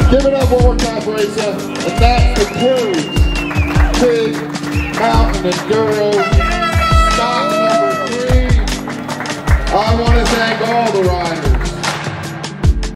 Give it up one more time, Racer. And that concludes Big Mountain Enduro stock number 3. I want to thank all the riders.